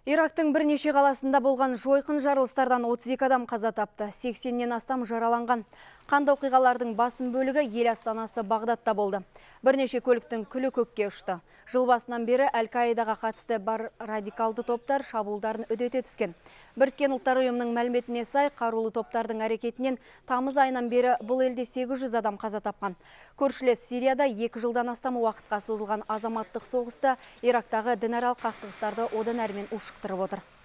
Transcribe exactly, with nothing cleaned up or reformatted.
Ирактың бірнеше қаласында болған жойқын жарылыстардан отыз екі адам қаза тапты, сексеннен астам жараланған. Қанды оқиғалардың басым бөлігі ел астанасы Бағдадта болды. Бірнеше көліктің күлі көкке ұшты. Жыл басынан бері Әл-Каидаға қатысты бар радикалды топтар шабуылдарын үдете түскен. Біріккен ұлттар ұйымының мәліметіне сай, қарулы топтардың әрекетінен тамыз айынан бері бұл елде сегіз жүз адам қаза тапқан. Көршілес Сирияда екі жылдан астам уақытқа созылған азаматтық соғыста Ирактағы дінаралық қақтығыстарды одан әрмен ушықтырып отыр.